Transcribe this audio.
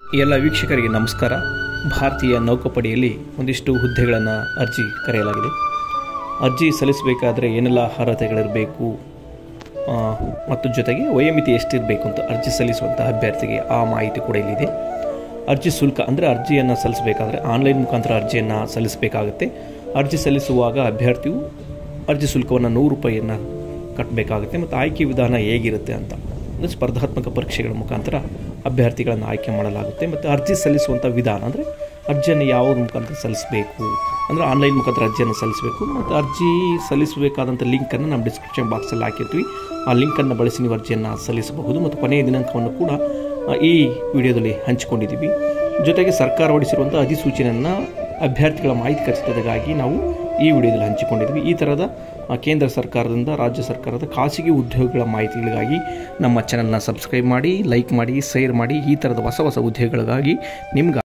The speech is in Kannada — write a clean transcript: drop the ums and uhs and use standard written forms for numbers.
ಎಲ್ಲ ವೀಕ್ಷಕರಿಗೆ ನಮಸ್ಕಾರ. ಭಾರತೀಯ ನೌಕಾಪಡೆಯಲ್ಲಿ ಒಂದಿಷ್ಟು ಹುದ್ದೆಗಳನ್ನು ಅರ್ಜಿ ಕರೆಯಲಾಗಿದೆ. ಅರ್ಜಿ ಸಲ್ಲಿಸಬೇಕಾದ್ರೆ ಏನೆಲ್ಲ ಅರ್ಹತೆಗಳಿರಬೇಕು ಮತ್ತು ಜೊತೆಗೆ ವಯೋಮಿತಿ ಎಷ್ಟಿರಬೇಕು ಅಂತ ಅರ್ಜಿ ಸಲ್ಲಿಸುವಂಥ ಅಭ್ಯರ್ಥಿಗೆ ಆ ಮಾಹಿತಿ ಕೂಡ ಇಲ್ಲಿದೆ. ಅರ್ಜಿ ಶುಲ್ಕ ಅಂದರೆ ಅರ್ಜಿಯನ್ನು ಸಲ್ಲಿಸಬೇಕಾದ್ರೆ ಆನ್ಲೈನ್ ಮುಖಾಂತರ ಅರ್ಜಿಯನ್ನು ಸಲ್ಲಿಸಬೇಕಾಗುತ್ತೆ. ಅರ್ಜಿ ಸಲ್ಲಿಸುವಾಗ ಅಭ್ಯರ್ಥಿಯು ಅರ್ಜಿ ಶುಲ್ಕವನ್ನು 100 ರೂಪಾಯಿಯನ್ನು ಕಟ್ಟಬೇಕಾಗುತ್ತೆ. ಮತ್ತು ಆಯ್ಕೆ ವಿಧಾನ ಹೇಗಿರುತ್ತೆ ಅಂತ ಅಂದರೆ ಸ್ಪರ್ಧಾತ್ಮಕ ಪರೀಕ್ಷೆಗಳ ಮುಖಾಂತರ ಅಭ್ಯರ್ಥಿಗಳನ್ನು ಆಯ್ಕೆ ಮಾಡಲಾಗುತ್ತೆ. ಮತ್ತು ಅರ್ಜಿ ಸಲ್ಲಿಸುವಂಥ ವಿಧಾನ ಅಂದರೆ ಅರ್ಜಿಯನ್ನು ಯಾವ ಮುಖಾಂತರ ಸಲ್ಲಿಸಬೇಕು ಅಂದರೆ ಆನ್ಲೈನ್ ಮುಖಾಂತರ ಅರ್ಜಿಯನ್ನು ಸಲ್ಲಿಸಬೇಕು. ಮತ್ತು ಅರ್ಜಿ ಸಲ್ಲಿಸಬೇಕಾದಂಥ ಲಿಂಕನ್ನು ನಮ್ಮ ಡಿಸ್ಕ್ರಿಪ್ಷನ್ ಬಾಕ್ಸಲ್ಲಿ ಹಾಕಿರ್ತೀವಿ. ಆ ಲಿಂಕನ್ನು ಬಳಸಿ ನೀವು ಅರ್ಜಿಯನ್ನು ಸಲ್ಲಿಸಬಹುದು. ಮತ್ತು ಕೊನೆಯ ದಿನಾಂಕವನ್ನು ಕೂಡ ಈ ವಿಡಿಯೋದಲ್ಲಿ ಹಂಚಿಕೊಂಡಿದ್ದೀವಿ. ಜೊತೆಗೆ ಸರ್ಕಾರ ಹೊರಡಿಸಿರುವಂಥ ಅಧಿಸೂಚನೆಯನ್ನು ಅಭ್ಯರ್ಥಿಗಳ ಮಾಹಿತಿ ಖಚಿತತೆಗಾಗಿ ನಾವು ಈ ವಿಡಿಯೋದಲ್ಲಿ ಹಂಚಿಕೊಂಡಿದ್ವಿ. ಈ ಥರದ ಕೇಂದ್ರ ಸರ್ಕಾರದಿಂದ ರಾಜ್ಯ ಸರ್ಕಾರದ ಖಾಸಗಿ ಉದ್ಯೋಗಗಳ ಮಾಹಿತಿಗಳಿಗಾಗಿ ನಮ್ಮ ಚಾನಲ್ನ ಸಬ್ಸ್ಕ್ರೈಬ್ ಮಾಡಿ, ಲೈಕ್ ಮಾಡಿ, ಶೇರ್ ಮಾಡಿ. ಈ ಥರದ ಹೊಸ ಹೊಸ ಉದ್ಯೋಗಗಳಿಗಾಗಿ ನಿಮ್ಗೆ